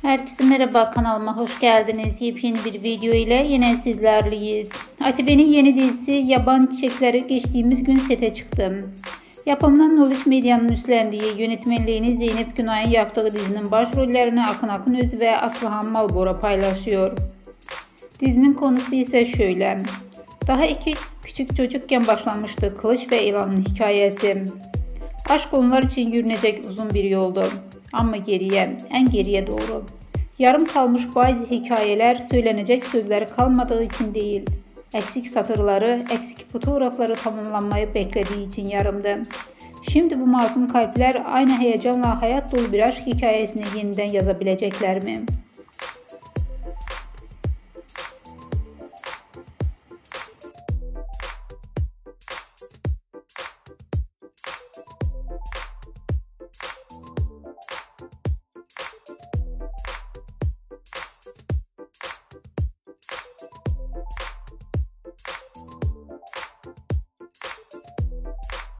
Herkese merhaba, kanalıma hoş geldiniz. Yepyeni bir video ile yine sizlerleyiz. ATV'nin yeni dizisi Yaban Çiçekleri geçtiğimiz gün sete çıktı. Yapımından Knowledge Medya'nın üstlendiği, yönetmenliğini Zeynep Günay'ın yaptığı dizinin başrollerini Akın Akınöz ve Aslıhan Malbora paylaşıyor. Dizinin konusu ise şöyle. Daha iki küçük çocukken başlamıştı Kılıç ve İlan'ın hikayesi. Aşk onlar için yürünecek uzun bir yoldu. Ama en geriye doğru. Yarım kalmış bazı hikayeler söylenecek sözleri kalmadığı için değil, eksik satırları, eksik fotoğrafları tamamlanmayı beklediği için yarımdı. Şimdi bu masum kalpler aynı heyecanla hayat dolu bir aşk hikayesini yeniden yazabilecekler mi?